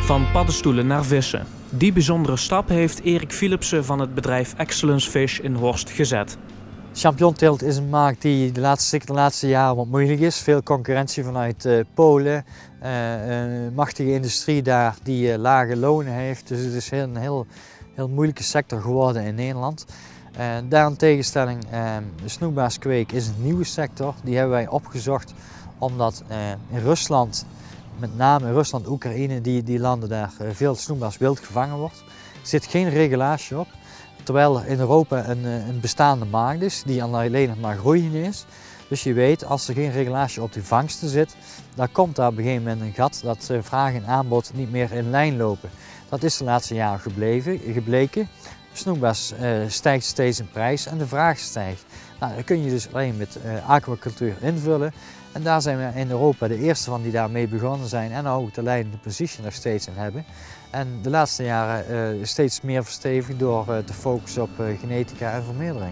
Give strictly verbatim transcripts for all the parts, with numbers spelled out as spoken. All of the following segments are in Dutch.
Van paddenstoelen naar vissen. Die bijzondere stap heeft Erik Philipsen van het bedrijf Excellence Fish in Horst gezet. Champignonteelt is een markt die de laatste, de laatste jaren wat moeilijk is. Veel concurrentie vanuit uh, Polen, uh, een machtige industrie daar die uh, lage lonen heeft. Dus het is heel, een heel, heel moeilijke sector geworden in Nederland. Uh, daar in tegenstelling, uh, de snoekbaaskweek is een nieuwe sector. Die hebben wij opgezocht omdat uh, in Rusland, met name in Rusland, Oekraïne, die, die landen daar uh, veel snoekbaars wild gevangen wordt. Er zit geen regulatie op. Terwijl er in Europa een, een bestaande markt is die alleen nog maar groeiende is. Dus je weet, als er geen regulatie op die vangsten zit, dan komt daar op een gegeven moment een gat dat vraag en aanbod niet meer in lijn lopen. Dat is de laatste jaren gebleven, gebleken. De snoekbaars uh, stijgt steeds in prijs en de vraag stijgt. Nou, dat kun je dus alleen met uh, aquacultuur invullen. En daar zijn we in Europa de eerste van die daarmee begonnen zijn en ook de leidende positie nog steeds in hebben. En de laatste jaren uh, steeds meer verstevigd door uh, te focussen op uh, genetica en vermeerdering.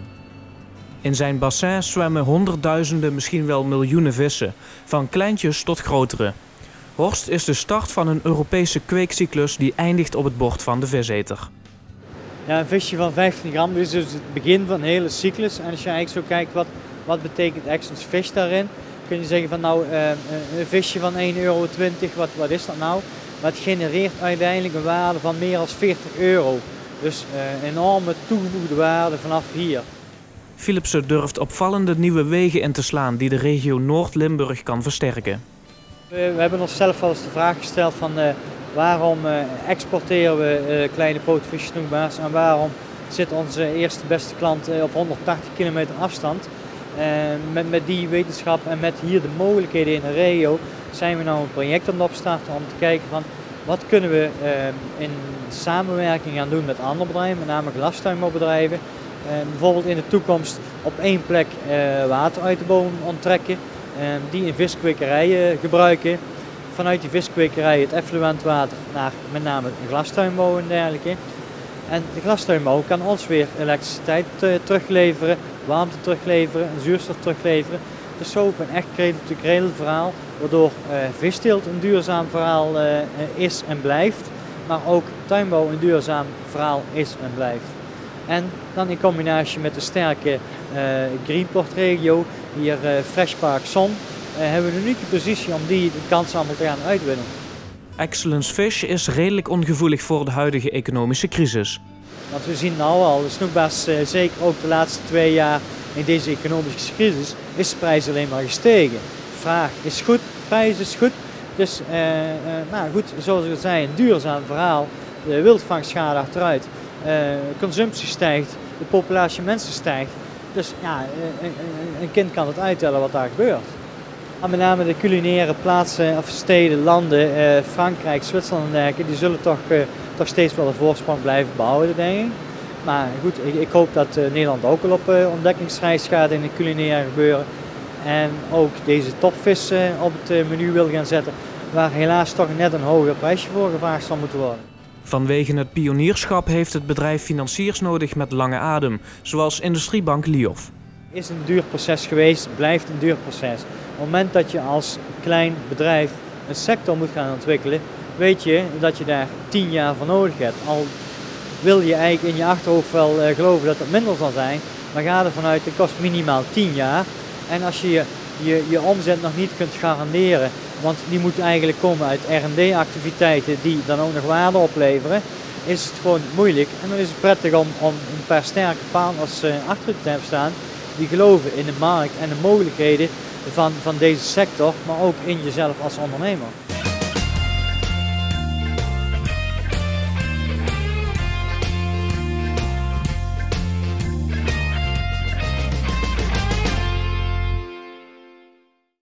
In zijn bassin zwemmen honderdduizenden, misschien wel miljoenen vissen, van kleintjes tot grotere. Horst is de start van een Europese kweekcyclus die eindigt op het bord van de viseter. Ja, een visje van vijftien gram is dus het begin van een hele cyclus. En als je eigenlijk zo kijkt wat, wat betekent Excellence Fish daarin, kun je zeggen van nou uh, een visje van één euro twintig, wat, wat is dat nou? Maar het genereert uiteindelijk een waarde van meer dan veertig euro. Dus uh, enorme toegevoegde waarde vanaf hier. Philipsen durft opvallende nieuwe wegen in te slaan die de regio Noord-Limburg kan versterken. We, we hebben onszelf wel eens de vraag gesteld van uh, waarom uh, exporteren we uh, kleine pootvisjes snoekbaars en waarom zit onze eerste beste klant uh, op honderdtachtig kilometer afstand. Uh, met, met die wetenschap en met hier de mogelijkheden in de regio zijn we nou een project aan het opstarten om te kijken van wat kunnen we uh, in samenwerking gaan doen met andere bedrijven, met name glastuinbouwbedrijven. Uh, bijvoorbeeld in de toekomst op één plek uh, water uit de bodem onttrekken, uh, die in viskwekerijen gebruiken. Vanuit die viskwekerij het effluentwater naar met name glastuinbouw en dergelijke. En de glastuinbouw kan ons weer elektriciteit uh, terugleveren, warmte terugleveren en zuurstof terugleveren. Dus zo een echt cradle-to-cradle verhaal, waardoor uh, visteelt een duurzaam verhaal uh, is en blijft, maar ook tuinbouw een duurzaam verhaal is en blijft. En dan in combinatie met de sterke uh, Greenport-regio, hier uh, Fresh Park Zon, uh, hebben we een unieke positie om die de kans allemaal te gaan uitwinnen. Excellence Fish is redelijk ongevoelig voor de huidige economische crisis. Want we zien nu al, de snoekbaars, uh, zeker ook de laatste twee jaar in deze economische crisis, is de prijs alleen maar gestegen. Vraag is goed, prijs is goed. Dus uh, uh, nou goed, zoals ik al zei, een duurzaam verhaal. De wildvangst gaat achteruit. Uh, consumptie stijgt, de populatie mensen stijgt. Dus ja, een, een kind kan het uittellen wat daar gebeurt. En met name de culinaire plaatsen of steden, landen, uh, Frankrijk, Zwitserland en dergelijke, die zullen toch, uh, toch steeds wel een voorsprong blijven behouden, denk ik. Maar goed, ik, ik hoop dat uh, Nederland ook wel op uh, ontdekkingsreis gaat in het culinaire gebeuren. En ook deze topvis uh, op het uh, menu wil gaan zetten, waar helaas toch net een hoger prijsje voor gevraagd zal moeten worden. Vanwege het pionierschap heeft het bedrijf financiers nodig met lange adem, zoals industriebank Liof. Het is een duur proces geweest, blijft een duur proces. Op het moment dat je als klein bedrijf een sector moet gaan ontwikkelen, weet je dat je daar tien jaar voor nodig hebt. Al wil je eigenlijk in je achterhoofd wel uh, geloven dat het minder zal zijn, maar ga ervan uit, het kost minimaal tien jaar. En als je je, je omzet nog niet kunt garanderen, want die moet eigenlijk komen uit R en D-activiteiten die dan ook nog waarde opleveren, is het gewoon moeilijk. En dan is het prettig om, om een paar sterke partners uh, achter je te hebben staan, die geloven in de markt en de mogelijkheden van, van deze sector, maar ook in jezelf als ondernemer.